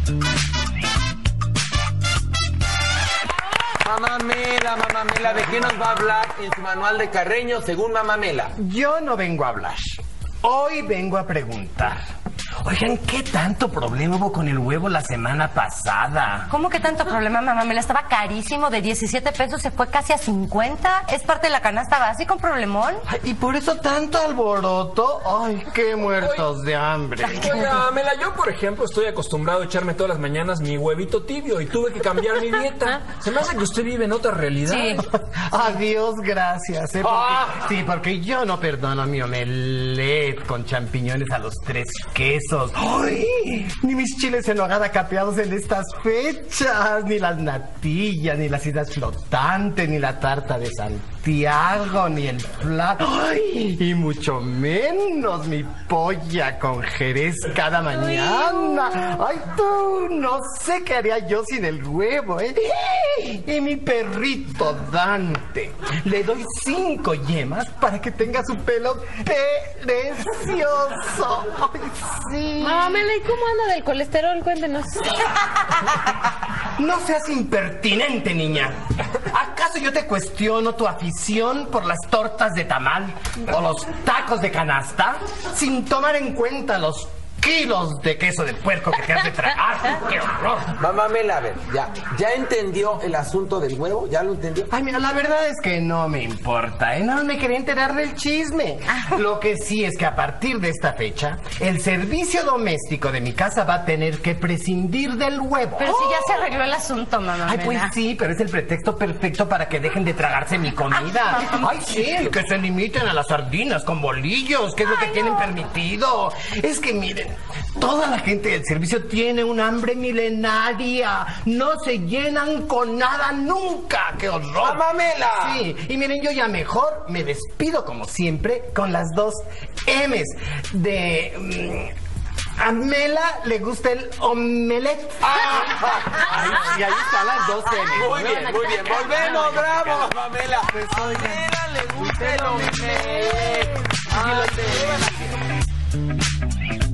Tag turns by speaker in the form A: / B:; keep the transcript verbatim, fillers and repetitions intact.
A: Mamamela, Mamamela, ¿de qué nos va a hablar en su manual de Carreño según Mamamela?
B: Yo no vengo a hablar. Hoy vengo a preguntar. Oigan, ¿qué tanto problema hubo con el huevo la semana pasada?
C: ¿Cómo que tanto problema, mamá? Me la estaba carísimo, de diecisiete pesos se fue casi a cincuenta. Es parte de la canasta básica, un problemón.
B: Ay, ¿y por eso tanto alboroto? Ay, qué muertos de hambre.
D: Oiga, Mela, yo por ejemplo estoy acostumbrado a echarme todas las mañanas mi huevito tibio y tuve que cambiar mi dieta. Se me hace que usted vive en otra realidad.
C: Sí.
B: Adiós, gracias. ¿eh? Porque, ah. Sí, porque yo no perdono mi omelette con champiñones a los tres quesos. ¡Ay! Ni mis chiles en nogada capeados en estas fechas, ni las natillas, ni las islas flotantes, ni la tarta de Santiago, ni el plato. ¡Ay! Y mucho menos mi polla con jerez cada mañana. ¡Ay, tú! No sé qué haría yo sin el huevo, ¿eh? Y mi perrito Dante. Le doy cinco yemas para que tenga su pelo precioso. ¡Ay, sí!
E: Mamá Mela, ¿y cómo anda del colesterol? Cuéntenos.
B: No seas impertinente, niña. ¿Acaso yo te cuestiono tu afición por las tortas de tamal o los tacos de canasta sin tomar en cuenta los kilos de queso de puerco que te has de tragar? ¡Qué horror!
A: Mamamela, a ver, ya, ¿ya entendió el asunto del huevo? ¿Ya lo entendió?
B: Ay, mira, la verdad es que no me importa, ¿eh? No me quería enterar del chisme. Lo que sí es que a partir de esta fecha, el servicio doméstico de mi casa va a tener que prescindir del huevo.
C: Pero si ya se arregló el asunto, mamá.
B: Ay, pues sí, pero es el pretexto perfecto para que dejen de tragarse mi comida. Ay, sí, que se limiten a las sardinas con bolillos, que es lo que tienen permitido. Es que miren, toda la gente del servicio tiene un hambre milenaria. No se llenan con nada nunca. ¡Qué horror!
A: ¡Mamamela!
B: Sí, y miren, yo ya mejor me despido como siempre con las dos M's de... Um, a Mela le gusta el omelette.
A: Ah,
B: ahí, y ahí están las dos M's.
A: Muy bien, muy bien. Volvemos, bravo, Mamamela. A Mela le gusta el omelette. Ah,